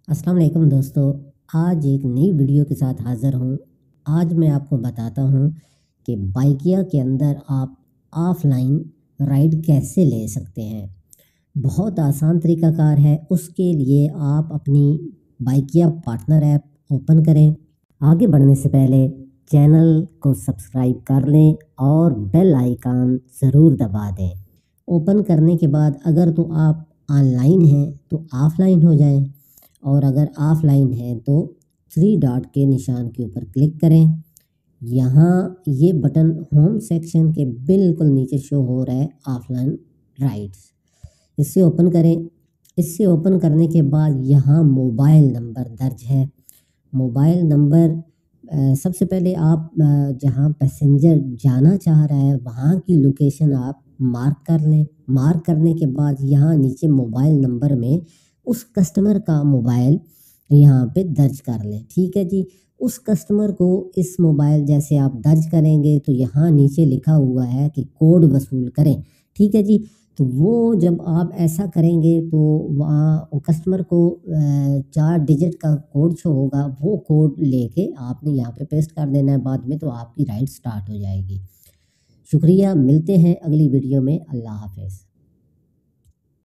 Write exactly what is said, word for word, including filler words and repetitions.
السلام علیکم دوستو، آج ایک نئی ویڈیو کے ساتھ حاضر ہوں۔ آج میں آپ کو بتاتا ہوں کہ بائیکیا کے اندر آپ آف لائن رائڈ کیسے لے سکتے ہیں۔ بہت آسان طریقہ کار ہے۔ اس کے لیے آپ اپنی بائیکیا پارٹنر ایپ اوپن کریں۔ آگے بڑھنے سے پہلے چینل کو سبسکرائب کر لیں اور بیل آئیکن ضرور دبا دیں۔ اوپن کرنے کے بعد اگر تو آپ آن لائن ہیں تو آف لائن ہو جائیں، اور اگر آف لائن ہے تو تھری ڈاٹ کے نشان کے اوپر کلک کریں۔ یہاں یہ بٹن ہوم سیکشن کے بالکل نیچے شو ہو رہا ہے، آف لائن رائڈس۔ اس سے اوپن کریں۔ اس سے اوپن کرنے کے بعد یہاں موبائل نمبر درج ہے۔ موبائل نمبر سب سے پہلے آپ جہاں پیسنجر جانا چاہ رہا ہے وہاں کی لوکیشن آپ مارک کر لیں۔ مارک کرنے کے بعد یہاں نیچے موبائل نمبر میں اس کسٹمر کا موبائل یہاں پہ درج کر لیں۔ ٹھیک ہے جی، اس کسٹمر کو اس موبائل جیسے آپ درج کریں گے تو یہاں نیچے لکھا ہوا ہے کہ کوڈ وصول کریں۔ ٹھیک ہے جی، تو وہ جب آپ ایسا کریں گے تو وہاں کسٹمر کو چار ڈیجٹ کا کوڈ شو ہوگا، وہ کوڈ لے کے آپ نے یہاں پہ پیسٹ کر دینا ہے بعد میں، تو آپ کی رائڈ سٹارٹ ہو جائے گی۔ شکریہ، ملتے ہیں اگلی ویڈیو میں۔ اللہ حافظ۔